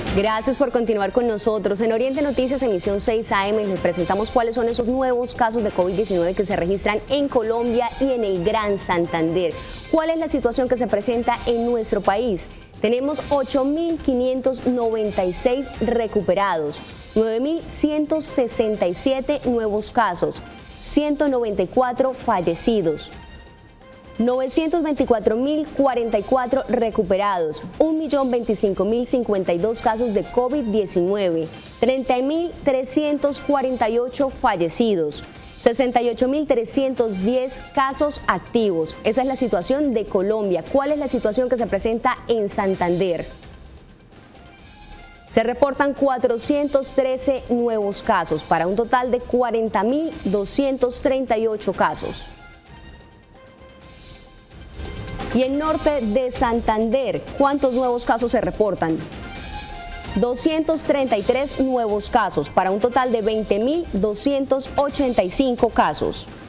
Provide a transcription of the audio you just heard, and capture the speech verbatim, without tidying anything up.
Gracias por continuar con nosotros. En Oriente Noticias, emisión seis A M, les presentamos cuáles son esos nuevos casos de COVID diecinueve que se registran en Colombia y en el Gran Santander. ¿Cuál es la situación que se presenta en nuestro país? Tenemos ocho mil quinientos noventa y seis recuperados, nueve mil ciento sesenta y siete nuevos casos, ciento noventa y cuatro fallecidos, novecientos veinticuatro mil cuarenta y cuatro recuperados, un millón veinticinco mil cincuenta y dos casos de COVID diecinueve, treinta mil trescientos cuarenta y ocho fallecidos, sesenta y ocho mil trescientos diez casos activos. Esa es la situación de Colombia. ¿Cuál es la situación que se presenta en Santander? Se reportan cuatrocientos trece nuevos casos para un total de cuarenta mil doscientos treinta y ocho casos. Y en norte de Santander, ¿cuántos nuevos casos se reportan? doscientos treinta y tres nuevos casos para un total de veinte mil doscientos ochenta y cinco casos.